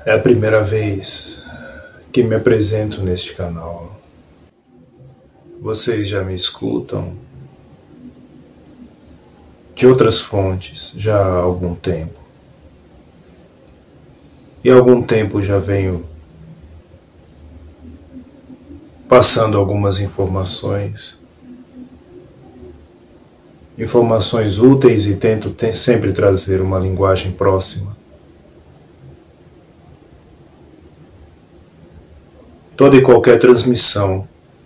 É a primeira vez que me apresento neste canal. Vocês já me escutam de outras fontes já há algum tempo. E há algum tempo já venho passando algumas informações úteis e tento sempre trazer uma linguagem próxima. Toda e qualquer transmissão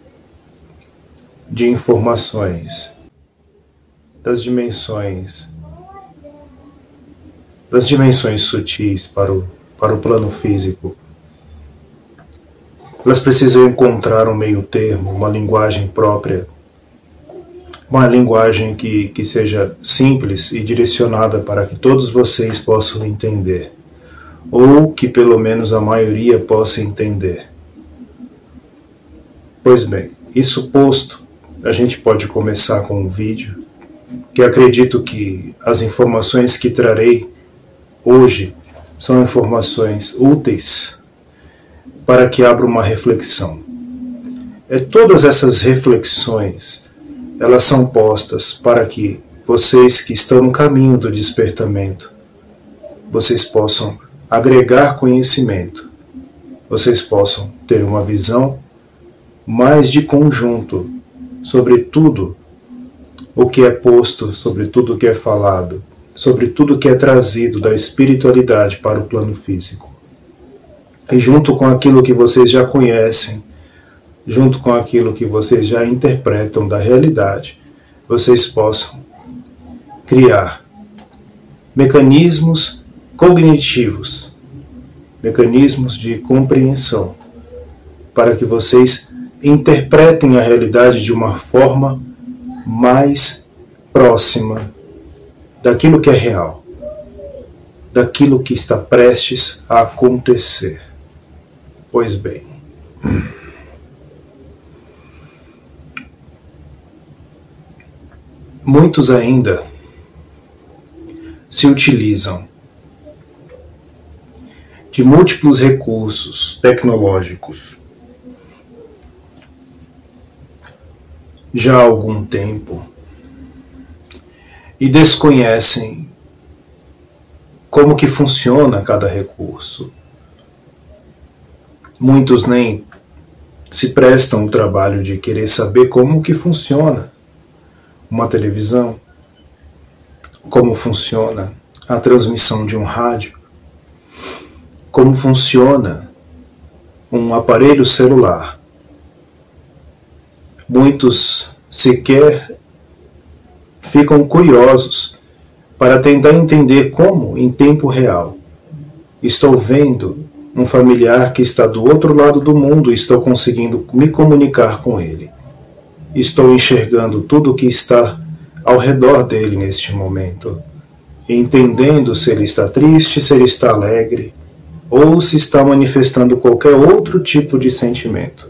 de informações das dimensões sutis para o plano físico, elas precisam encontrar um meio termo, uma linguagem própria, uma linguagem que seja simples e direcionada para que todos vocês possam entender, ou que pelo menos a maioria possa entender. Pois bem, isso posto, a gente pode começar com um vídeo, que acredito que as informações que trarei hoje são informações úteis para que abra uma reflexão. Todas essas reflexões, elas são postas para que vocês que estão no caminho do despertamento, vocês possam agregar conhecimento, vocês possam ter uma visão mais de conjunto sobre tudo o que é posto, sobre tudo o que é falado, sobre tudo o que é trazido da espiritualidade para o plano físico. E junto com aquilo que vocês já conhecem, junto com aquilo que vocês já interpretam da realidade, vocês possam criar mecanismos cognitivos, mecanismos de compreensão, para que vocês interpretem a realidade de uma forma mais próxima daquilo que é real, daquilo que está prestes a acontecer. Pois bem, muitos ainda se utilizam de múltiplos recursos tecnológicos já há algum tempo e desconhecem como que funciona cada recurso. Muitos nem se prestam o trabalho de querer saber como que funciona uma televisão, como funciona a transmissão de um rádio, como funciona um aparelho celular. Muitos sequer ficam curiosos para tentar entender como, em tempo real, estou vendo um familiar que está do outro lado do mundo e estou conseguindo me comunicar com ele. Estou enxergando tudo o que está ao redor dele neste momento, entendendo se ele está triste, se ele está alegre, ou se está manifestando qualquer outro tipo de sentimento.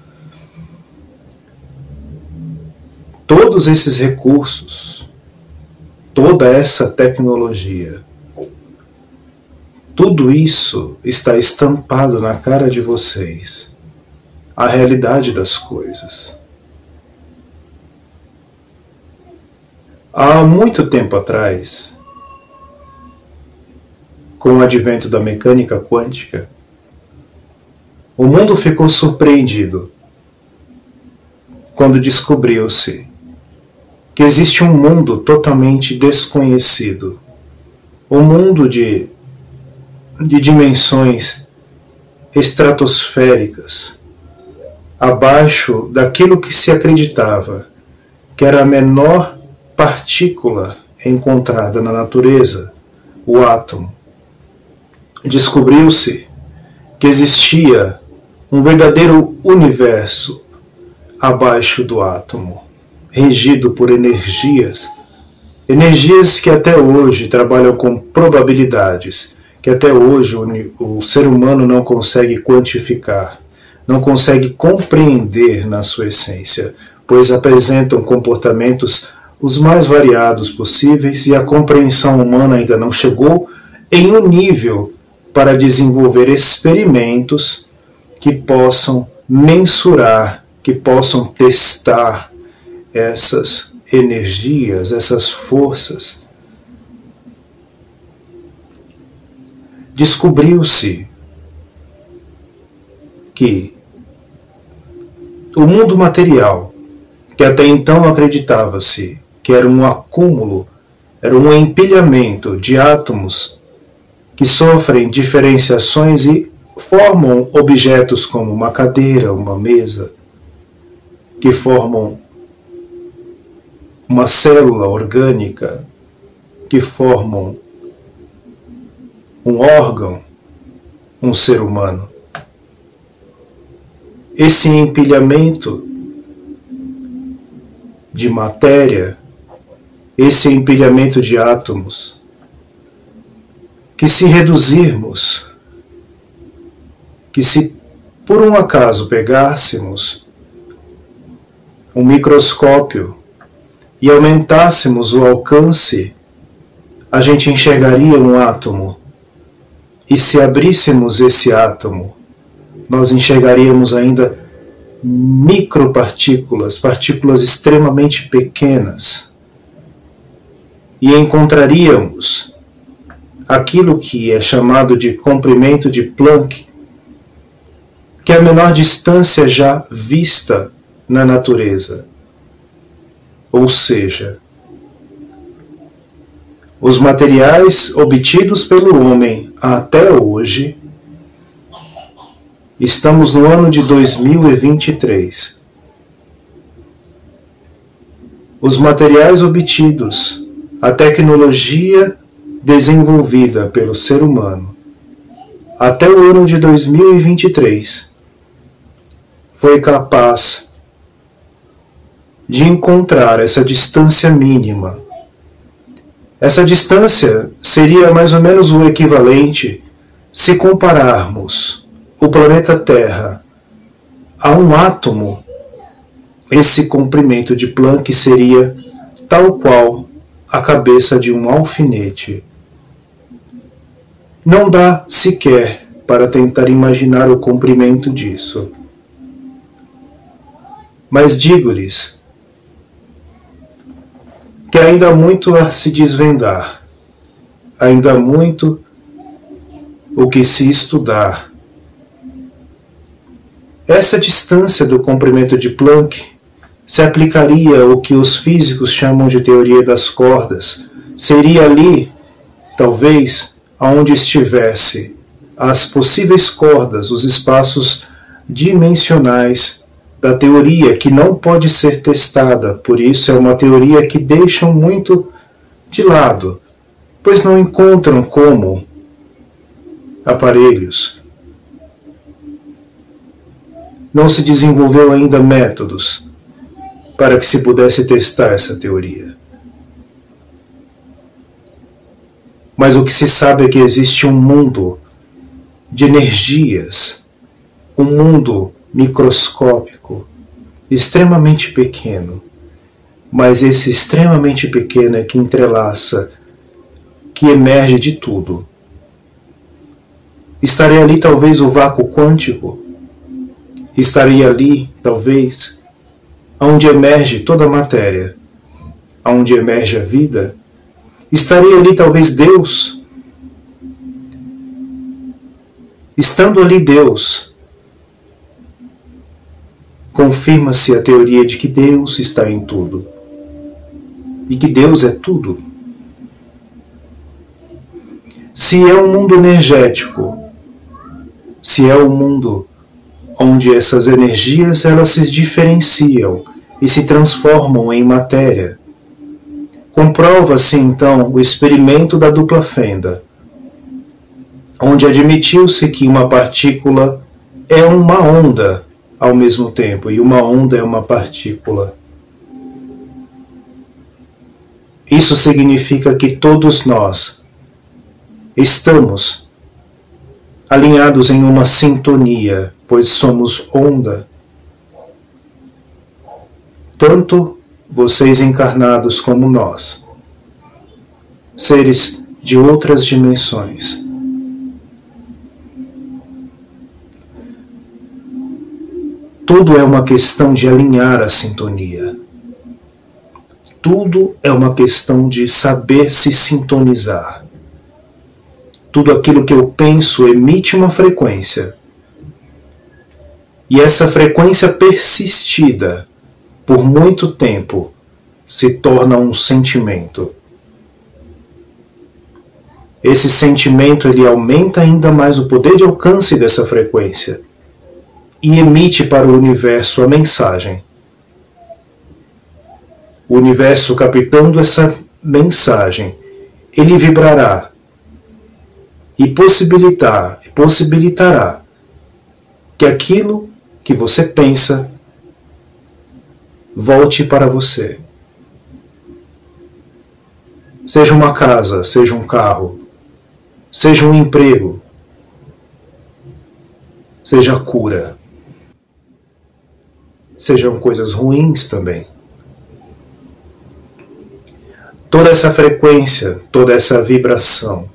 Todos esses recursos, toda essa tecnologia, tudo isso está estampado na cara de vocês, a realidade das coisas. Há muito tempo atrás, com o advento da mecânica quântica, o mundo ficou surpreendido quando descobriu-se que existe um mundo totalmente desconhecido, um mundo de dimensões estratosféricas, abaixo daquilo que se acreditava que era a menor partícula encontrada na natureza, o átomo. Descobriu-se que existia um verdadeiro universo abaixo do átomo, regido por energias que até hoje trabalham com probabilidades, que até hoje o ser humano não consegue quantificar, não consegue compreender na sua essência, pois apresentam comportamentos os mais variados possíveis e a compreensão humana ainda não chegou em um nível para desenvolver experimentos que possam mensurar, que possam testar essas energias, essas forças. Descobriu-se que o mundo material, que até então acreditava-se que era um acúmulo, era um empilhamento de átomos que sofrem diferenciações e formam objetos como uma cadeira, uma mesa, que formam uma célula orgânica, que formam um órgão, um ser humano. Esse empilhamento de matéria, esse empilhamento de átomos, que se reduzirmos, que se por um acaso pegássemos um microscópio e aumentássemos o alcance, a gente enxergaria um átomo. E se abríssemos esse átomo, nós enxergaríamos ainda micropartículas, partículas extremamente pequenas. E encontraríamos aquilo que é chamado de comprimento de Planck, que é a menor distância já vista na natureza. Ou seja, os materiais obtidos pelo homem até hoje, estamos no ano de 2023. Os materiais obtidos, a tecnologia desenvolvida pelo ser humano até o ano de 2023 foi capaz de encontrar essa distância mínima. Essa distância seria mais ou menos o equivalente se compararmos o planeta Terra a um átomo. Esse comprimento de Planck seria tal qual a cabeça de um alfinete. Não dá sequer para tentar imaginar o comprimento disso. Mas digo-lhes que ainda há muito a se desvendar, ainda há muito o que se estudar. Essa distância do comprimento de Planck se aplicaria ao que os físicos chamam de teoria das cordas. Seria ali, talvez, aonde estivesse as possíveis cordas, os espaços dimensionais da teoria, que não pode ser testada, por isso é uma teoria que deixam muito de lado, pois não encontram como aparelhos. Não se desenvolveu ainda métodos para que se pudesse testar essa teoria. Mas o que se sabe é que existe um mundo de energias, um mundo microscópico, extremamente pequeno, mas esse extremamente pequeno é que entrelaça, que emerge de tudo. Estaria ali talvez o vácuo quântico, estaria ali talvez onde emerge toda a matéria, onde emerge a vida, estaria ali talvez Deus. Estando ali Deus, confirma-se a teoria de que Deus está em tudo e que Deus é tudo. Se é um mundo energético, se é um mundo onde essas energias elas se diferenciam e se transformam em matéria, comprova-se então o experimento da dupla fenda, onde admitiu-se que uma partícula é uma onda ao mesmo tempo, e uma onda é uma partícula. Isso significa que todos nós estamos alinhados em uma sintonia, pois somos onda. Tanto vocês encarnados como nós, seres de outras dimensões. Tudo é uma questão de alinhar a sintonia. Tudo é uma questão de saber se sintonizar. Tudo aquilo que eu penso emite uma frequência. E essa frequência persistida por muito tempo se torna um sentimento. Esse sentimento ele aumenta ainda mais o poder de alcance dessa frequência e emite para o universo a mensagem. O universo, captando essa mensagem, ele vibrará e possibilitará que aquilo que você pensa volte para você. Seja uma casa, seja um carro, seja um emprego, seja a cura. Sejam coisas ruins também. Toda essa frequência, toda essa vibração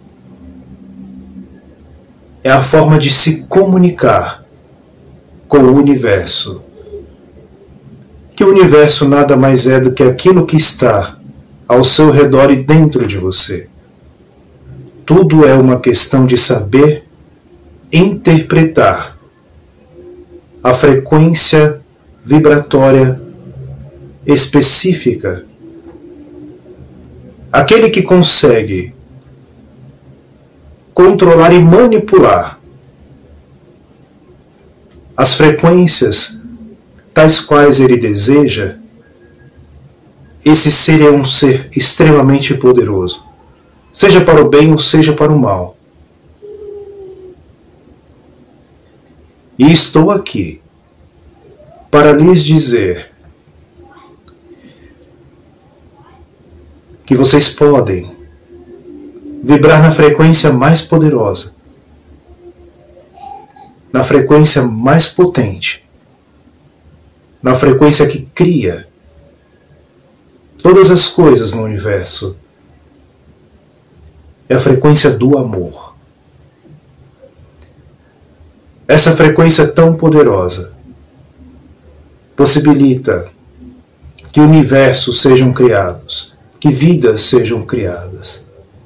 é a forma de se comunicar com o universo. Que o universo nada mais é do que aquilo que está ao seu redor e dentro de você. Tudo é uma questão de saber interpretar a frequência vibratória específica. Aquele que consegue controlar e manipular as frequências tais quais ele deseja, esse ser é um ser extremamente poderoso, seja para o bem ou seja para o mal. E estou aqui para lhes dizer que vocês podem vibrar na frequência mais poderosa, na frequência mais potente, na frequência que cria todas as coisas no universo. É a frequência do amor. Essa frequência tão poderosa possibilita que universos sejam criados, que vidas sejam criadas.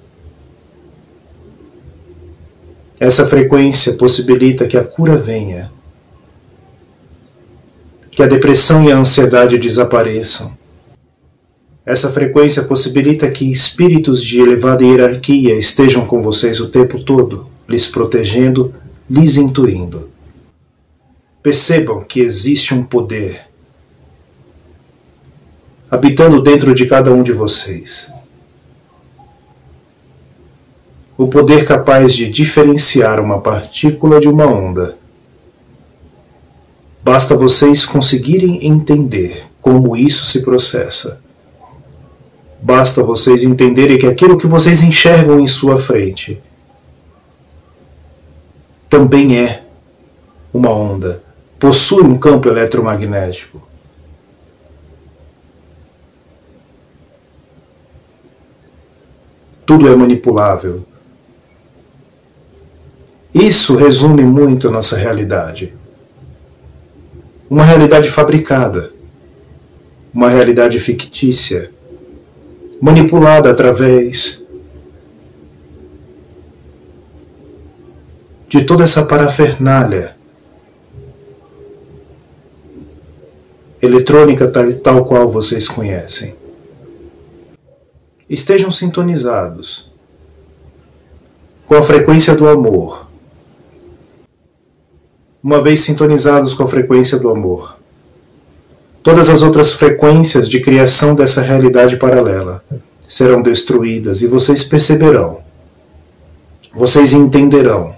Essa frequência possibilita que a cura venha, que a depressão e a ansiedade desapareçam. Essa frequência possibilita que espíritos de elevada hierarquia estejam com vocês o tempo todo, lhes protegendo, lhes intuindo. Percebam que existe um poder habitando dentro de cada um de vocês. O poder capaz de diferenciar uma partícula de uma onda. Basta vocês conseguirem entender como isso se processa. Basta vocês entenderem que aquilo que vocês enxergam em sua frente também é uma onda, possui um campo eletromagnético. Tudo é manipulável. Isso resume muito a nossa realidade. Uma realidade fabricada, uma realidade fictícia, manipulada através de toda essa parafernália eletrônica tal qual vocês conhecem. Estejam sintonizados com a frequência do amor. Uma vez sintonizados com a frequência do amor, todas as outras frequências de criação dessa realidade paralela serão destruídas e vocês perceberão, vocês entenderão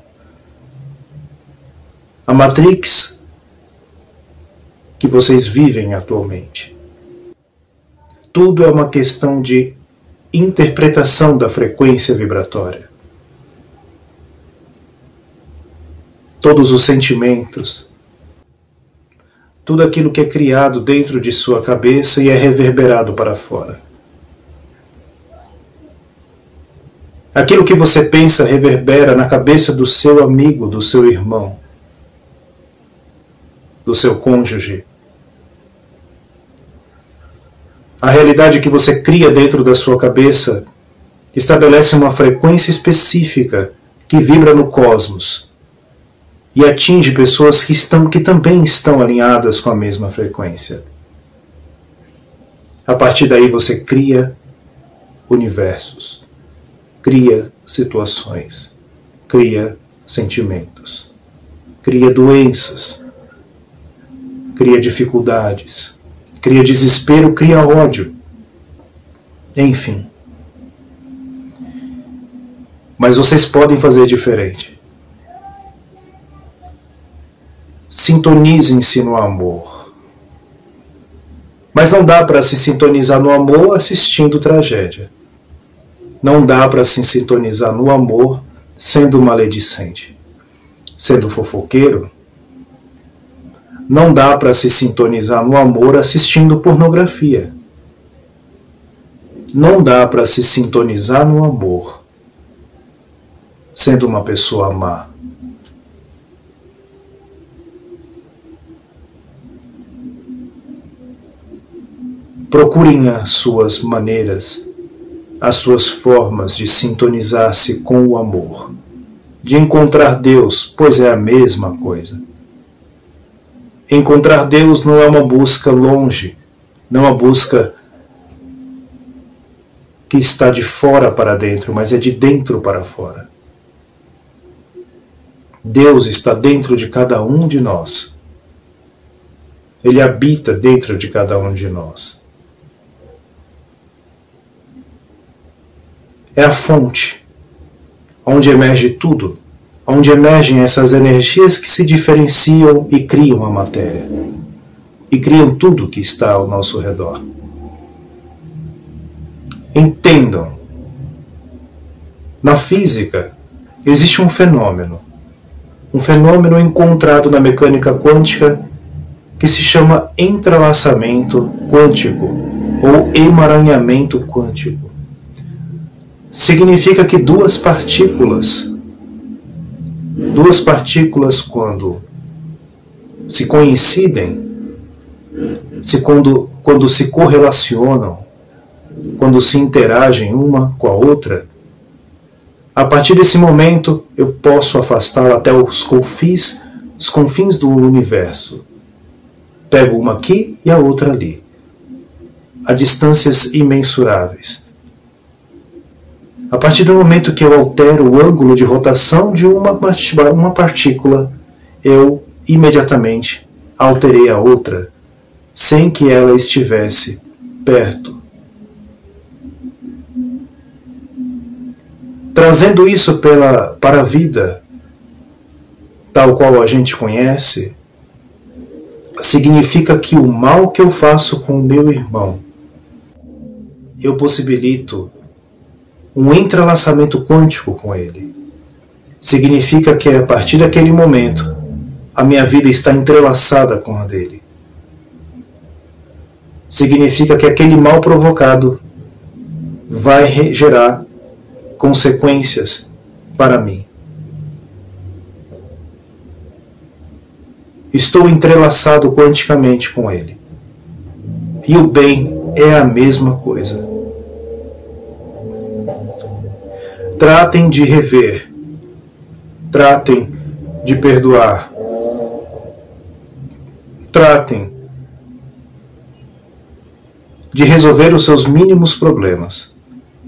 a Matrix que vocês vivem atualmente. Tudo é uma questão de interpretação da frequência vibratória. Todos os sentimentos, tudo aquilo que é criado dentro de sua cabeça e é reverberado para fora. Aquilo que você pensa reverbera na cabeça do seu amigo, do seu irmão. do seu cônjuge. A realidade que você cria dentro da sua cabeça estabelece uma frequência específica que vibra no cosmos e atinge pessoas que também estão alinhadas com a mesma frequência. A partir daí você cria universos, cria situações, cria sentimentos, cria doenças, cria dificuldades, cria desespero, cria ódio, enfim. Mas vocês podem fazer diferente. Sintonizem-se no amor. Mas não dá para se sintonizar no amor assistindo tragédia. Não dá para se sintonizar no amor sendo maledicente, sendo fofoqueiro. Não dá para se sintonizar no amor assistindo pornografia. Não dá para se sintonizar no amor sendo uma pessoa má. Procurem as suas maneiras, as suas formas de sintonizar-se com o amor, de encontrar Deus, pois é a mesma coisa. Encontrar Deus não é uma busca longe, não é uma busca que está de fora para dentro, mas é de dentro para fora. Deus está dentro de cada um de nós. Ele habita dentro de cada um de nós. É a fonte, onde emerge tudo, onde emergem essas energias que se diferenciam e criam a matéria, e criam tudo que está ao nosso redor. Entendam, na física existe um fenômeno encontrado na mecânica quântica que se chama entrelaçamento quântico ou emaranhamento quântico. Significa que duas partículas quando se coincidem, quando se correlacionam, quando se interagem uma com a outra, a partir desse momento eu posso afastá-la até os confins do universo. Pego uma aqui e a outra ali, a distâncias imensuráveis. A partir do momento que eu altero o ângulo de rotação de uma partícula, eu imediatamente alterei a outra, sem que ela estivesse perto. Trazendo isso para a vida, tal qual a gente conhece, significa que o mal que eu faço com o meu irmão, eu possibilito um entrelaçamento quântico com ele. Significa que a partir daquele momento, a minha vida está entrelaçada com a dele. Significa que aquele mal provocado vai gerar consequências para mim. Estou entrelaçado quanticamente com ele. E o bem é a mesma coisa. Tratem de rever. Tratem de perdoar. Tratem de resolver os seus mínimos problemas.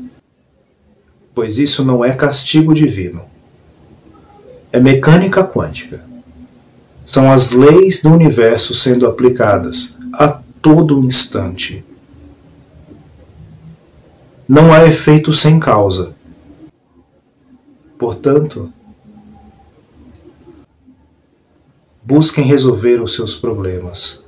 Pois isso não é castigo divino. É mecânica quântica. São as leis do universo sendo aplicadas a todo instante. Não há efeito sem causa. Portanto, busquem resolver os seus problemas.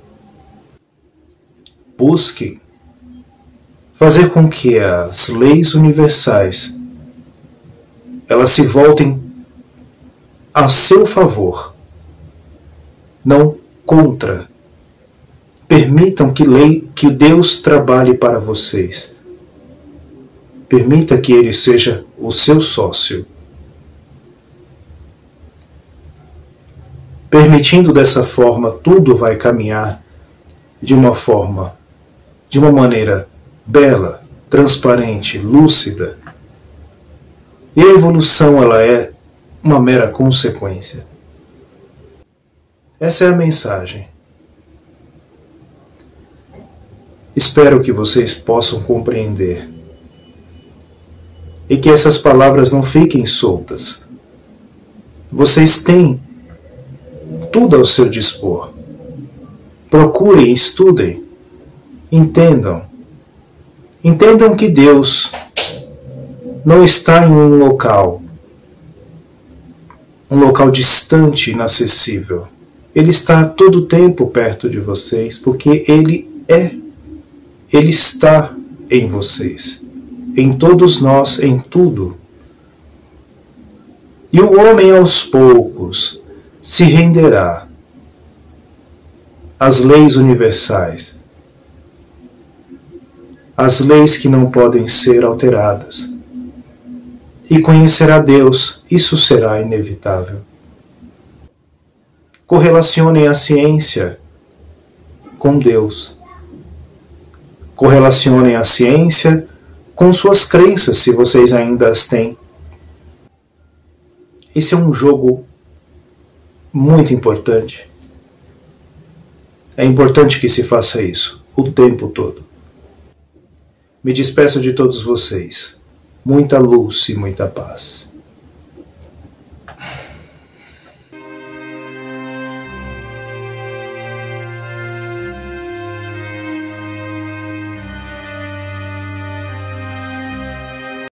Busquem fazer com que as leis universais elas se voltem a seu favor, não contra. Permitam que Deus trabalhe para vocês. Permita que Ele seja o seu sócio. Permitindo dessa forma, tudo vai caminhar de uma maneira bela, transparente, lúcida. E a evolução, ela é uma mera consequência. Essa é a mensagem. Espero que vocês possam compreender e que essas palavras não fiquem soltas. Vocês têm tudo ao seu dispor. Procurem, estudem, entendam. Entendam que Deus não está em um local distante, inacessível. Ele está a todo tempo perto de vocês, porque Ele está em vocês, em todos nós, em tudo. E o homem aos poucos se renderá às leis universais, às leis que não podem ser alteradas, e conhecerá Deus. Isso será inevitável. Correlacionem a ciência com Deus. Correlacionem a ciência com suas crenças, se vocês ainda as têm. Esse é um jogo muito importante. É importante que se faça isso o tempo todo. Me despeço de todos vocês. Muita luz e muita paz.